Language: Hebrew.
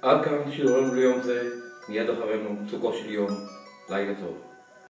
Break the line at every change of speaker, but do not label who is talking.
עד כאן שידורנו ליום זה, מיד אחרינו פסוקו של יום, לילה טוב.